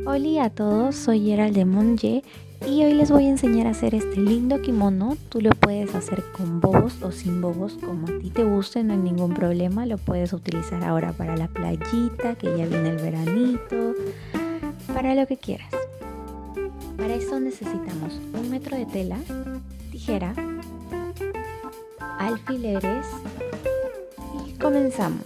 Hola a todos, soy Gerald de Monje y hoy les voy a enseñar a hacer este lindo kimono. Tú lo puedes hacer con bobos o sin bobos, como a ti te guste, no hay ningún problema. Lo puedes utilizar ahora para la playita, que ya viene el veranito, para lo que quieras. Para esto necesitamos 1 metro de tela, tijera, alfileres y comenzamos.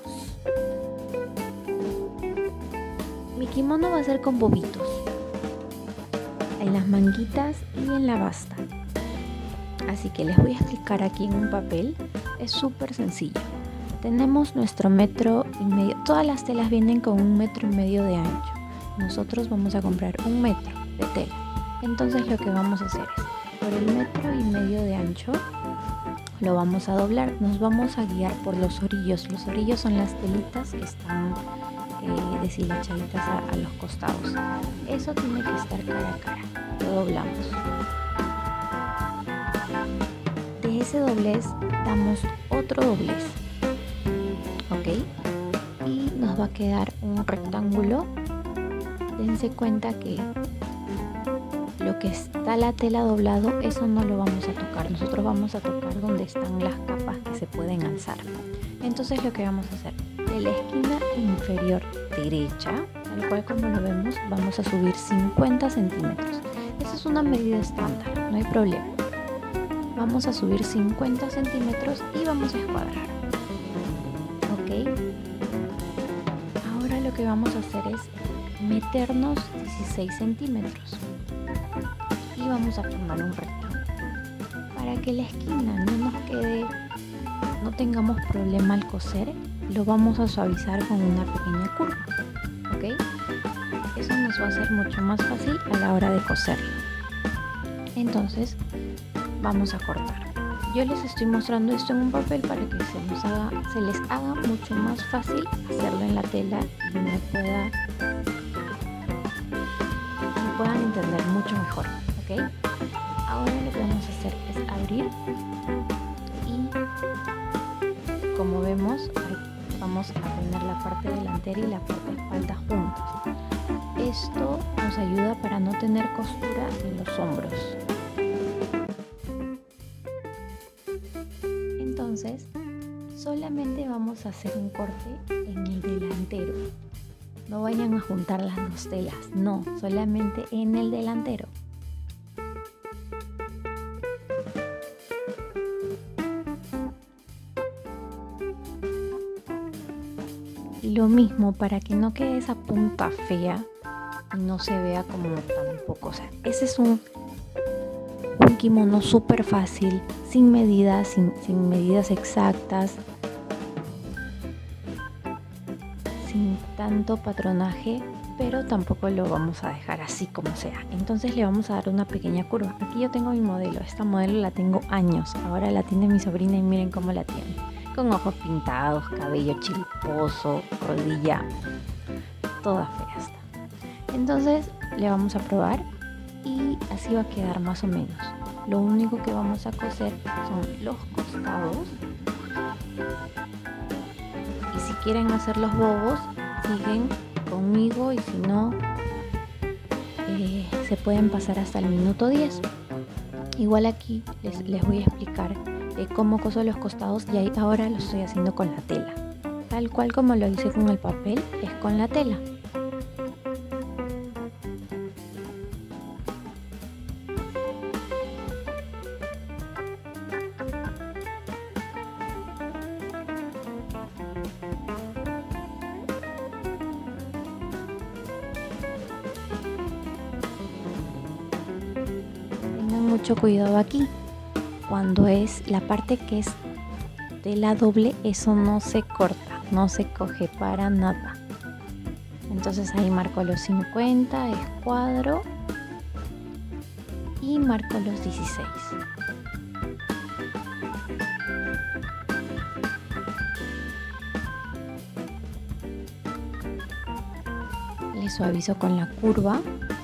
Mi kimono va a ser con bobitos, en las manguitas y en la basta. Así que les voy a explicar aquí en un papel, es súper sencillo. Tenemos nuestro 1,5 metros, todas las telas vienen con 1,5 metros de ancho. Nosotros vamos a comprar 1 metro de tela. Entonces lo que vamos a hacer es, por el 1,5 metros de ancho, lo vamos a doblar. Nos vamos a guiar por los orillos. Los orillos son las telitas que están deshilachaditas a los costados. Eso tiene que estar cara a cara. Lo doblamos. De ese doblez damos otro doblez, ¿ok? Y nos va a quedar un rectángulo. Dense cuenta que lo que está la tela doblado, eso no lo vamos a tocar. Nosotros vamos a tocar donde están las capas que se pueden alzar. Entonces lo que vamos a hacer, de la esquina inferior derecha, tal cual como lo vemos, vamos a subir 50 centímetros. Esa es una medida estándar, no hay problema. Vamos a subir 50 centímetros y vamos a escuadrar. ¿Ok? Ahora lo que vamos a hacer es meternos 16 centímetros y vamos a formar un rectángulo. Para que la esquina no nos quede, no tengamos problema al coser, lo vamos a suavizar con una pequeña curva, ¿ok? Eso nos va a hacer mucho más fácil a la hora de coserlo. Entonces vamos a cortar. Yo les estoy mostrando esto en un papel para que se les haga mucho más fácil hacerlo en la tela y puedan entender mucho mejor, ¿ok? Ahora lo que vamos a hacer es abrir y, como vemos, vamos a tener la parte delantera y la parte espalda juntas. Esto nos ayuda para no tener costura en los hombros. Entonces, solamente vamos a hacer un corte en el delantero. No vayan a juntar las dos telas, no, solamente en el delantero. Lo mismo, para que no quede esa punta fea y no se vea como tampoco. O sea, ese es un kimono súper fácil, sin medidas, sin medidas exactas, sin tanto patronaje, pero tampoco lo vamos a dejar así como sea. Entonces le vamos a dar una pequeña curva. Aquí yo tengo mi modelo, esta modelo la tengo años, ahora la tiene mi sobrina y miren cómo la tiene. Con ojos pintados, cabello chisposo, rodilla, toda fea está. Entonces le vamos a probar y así va a quedar más o menos. Lo único que vamos a coser son los costados. Y si quieren hacer los bobos, siguen conmigo, y si no, se pueden pasar hasta el minuto 10. Igual aquí les voy a explicar cómo coso los costados, y ahora lo estoy haciendo con la tela. Tal cual como lo hice con el papel, es con la tela. Tengan mucho cuidado aquí. Cuando es la parte que es tela doble, eso no se corta, no se coge para nada. Entonces ahí marco los 50, escuadro y marco los 16. Le suavizo con la curva.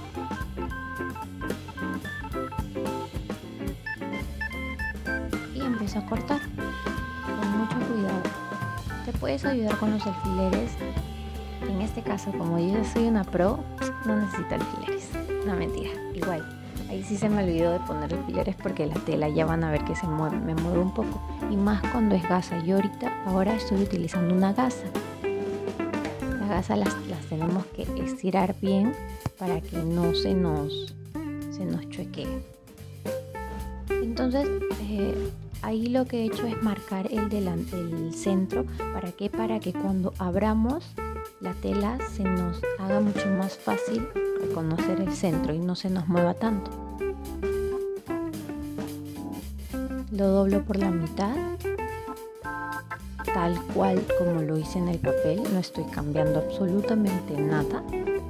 Y empiezo a cortar con mucho cuidado. Te puedes ayudar con los alfileres. En este este caso, como yo soy una pro, no necesito alfileres. No, mentira, igual. Ahí sí se me olvidó de poner alfileres porque la tela ya van a ver que se mueve, me mueve un poco. Y más cuando es gasa. Yo ahora estoy utilizando una gasa. Las gasas las tenemos que estirar bien para que no se nos chuequee. Entonces, ahí lo que he hecho es marcar el centro. ¿Para qué? Para que cuando abramos la tela se nos haga mucho más fácil reconocer el centro y no se nos mueva tanto. Lo doblo por la mitad, tal cual como lo hice en el papel, no estoy cambiando absolutamente nada.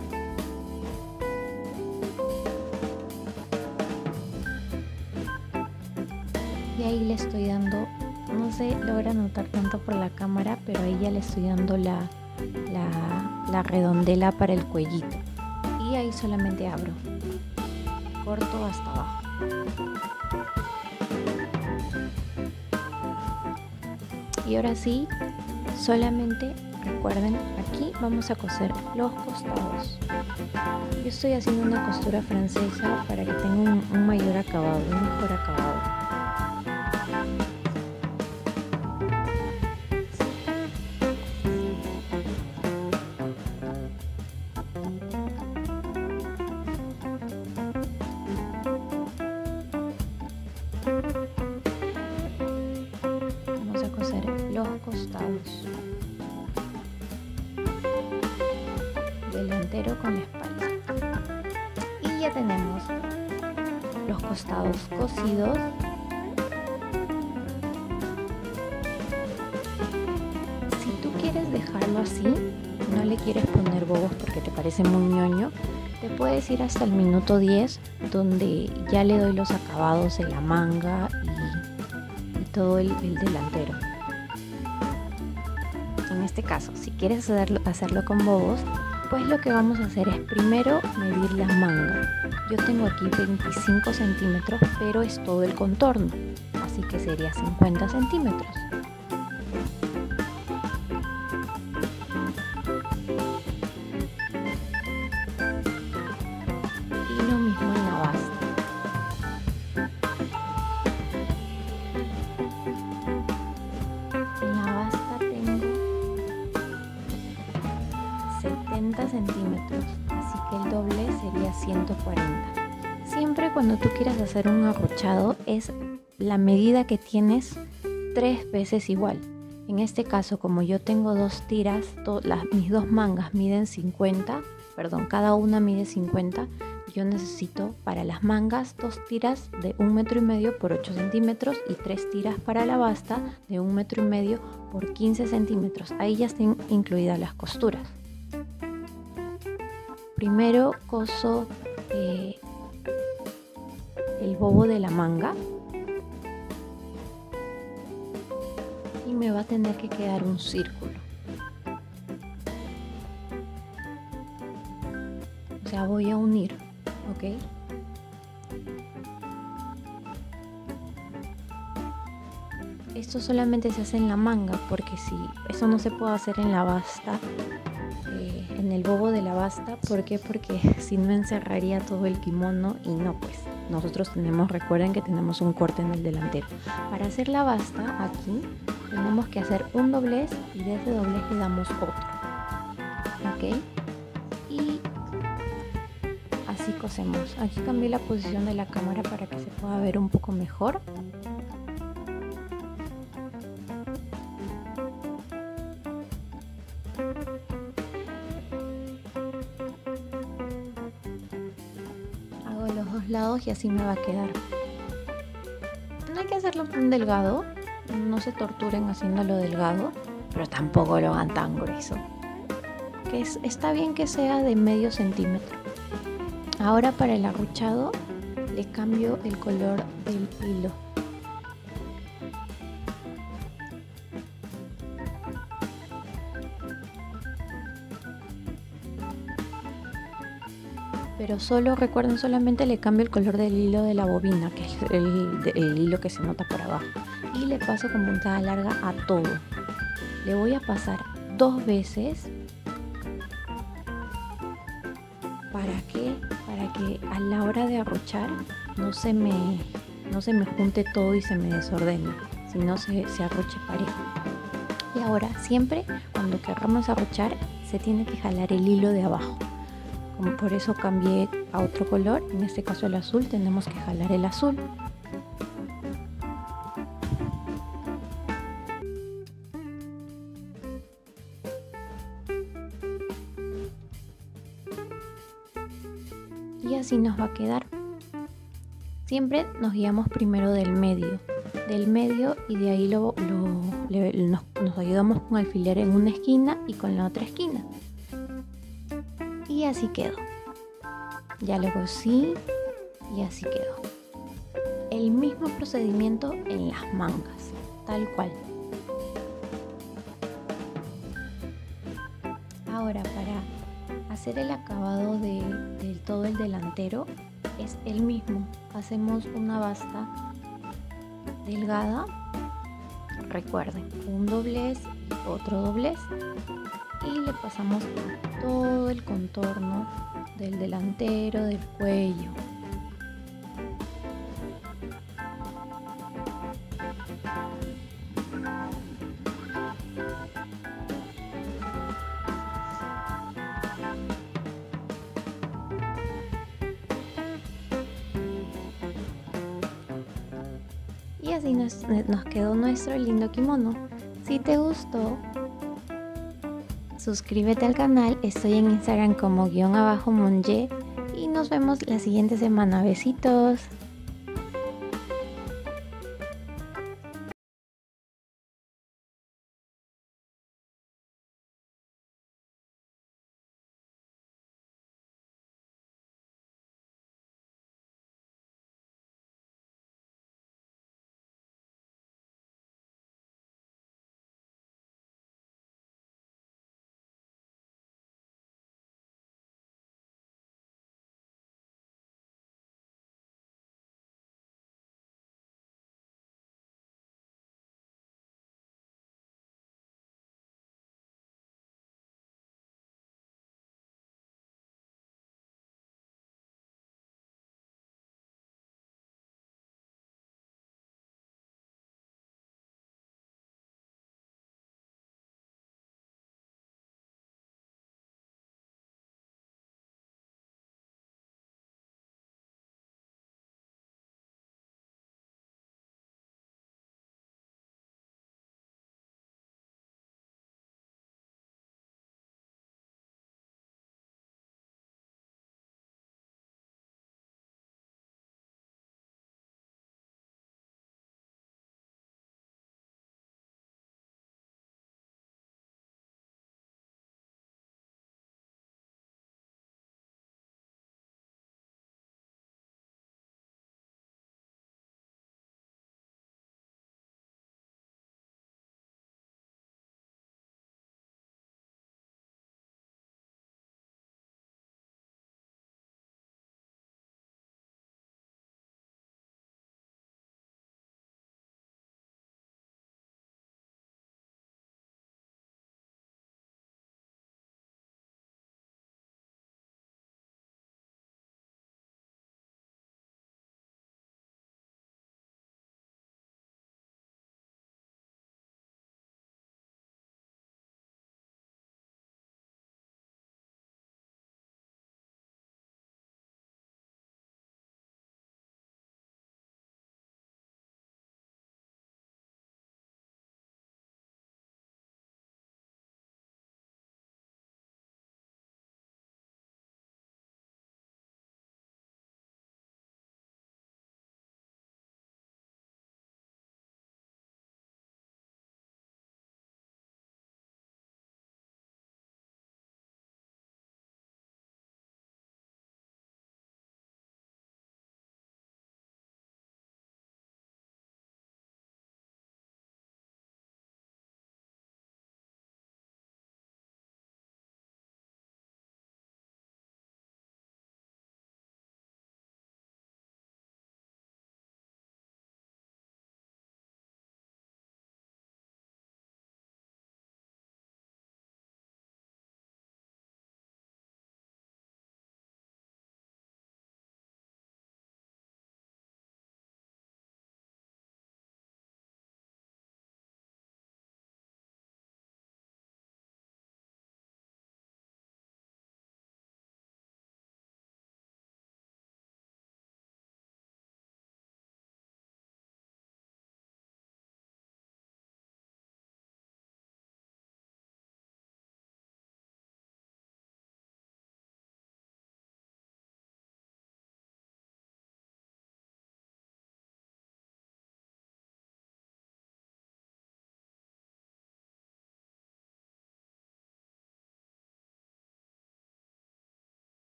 Y ahí le estoy dando, no se logra notar tanto por la cámara, pero ahí ya le estoy dando la redondela para el cuellito. Y ahí solamente abro, corto hasta abajo. Y ahora sí, solamente recuerden, aquí vamos a coser los costados. Yo estoy haciendo una costura francesa para que tenga un mayor acabado, un mejor acabado. Vamos a coser los costados, delantero con la espalda, y ya tenemos los costados cosidos. Si tú quieres dejarlo así, no le quieres poner bobos porque te parece muy ñoño, te puedes ir hasta el minuto 10, donde ya le doy los acabados de la manga y todo el delantero. En este caso, si quieres hacerlo con bobos, pues lo que vamos a hacer es primero medir la manga. Yo tengo aquí 25 centímetros, pero es todo el contorno, así que sería 50 centímetros. Y lo mismo en la basta. En la basta tengo 70 centímetros, así que el doble sería 140. Siempre cuando tú quieras hacer un arrochado es la medida que tienes 3 veces igual. En este caso, como yo tengo dos tiras, mis dos mangas miden 50, perdón, cada una mide 50, yo necesito para las mangas 2 tiras de 1,5 m por 8 centímetros y 3 tiras para la basta de 1,5 m por 15 centímetros. Ahí ya están incluidas las costuras. Primero coso el bobo de la manga y me va a tener que quedar un círculo. O sea, voy a unir, ¿ok? Esto solamente se hace en la manga, porque si eso no se puede hacer en la basta, en el bobo de la basta. ¿Por qué? Porque si no encerraría todo el kimono y no, pues nosotros recuerden que tenemos un corte en el delantero. Para hacer la basta aquí tenemos que hacer un doblez y de ese doblez le damos otro, ¿ok? Y así cosemos. Aquí cambié la posición de la cámara para que se pueda ver un poco mejor. Hago los dos lados y así me va a quedar. No hay que hacerlo tan delgado, no se torturen haciéndolo delgado, pero tampoco lo hagan tan grueso. Está bien que sea de medio centímetro. Ahora para el arruchado le cambio el color del hilo. Pero recuerden, solamente le cambio el color del hilo de la bobina, que es el hilo que se nota por abajo. Y le paso con puntada larga a todo. Le voy a pasar 2 veces ¿Para qué? Para que a la hora de arrochar no se me junte todo y se me desordene, sino se arroche parejo. Y ahora siempre cuando queramos arrochar se tiene que jalar el hilo de abajo. Como por eso cambié a otro color, en este caso el azul, tenemos que jalar el azul. Y así nos va a quedar. Siempre nos guiamos primero del medio y de ahí nos ayudamos con alfiler en una esquina y con la otra esquina. Y así quedó. Ya lo cosí y así quedó. El mismo procedimiento en las mangas, tal cual. Ahora, para hacer el acabado de todo el delantero es el mismo. Hacemos una basta delgada, recuerden, un doblez y otro doblez, y le pasamos todo el contorno del delantero, del cuello. Y así nos quedó nuestro lindo kimono. Si te gustó, suscríbete al canal. Estoy en Instagram como _monye y nos vemos la siguiente semana. Besitos.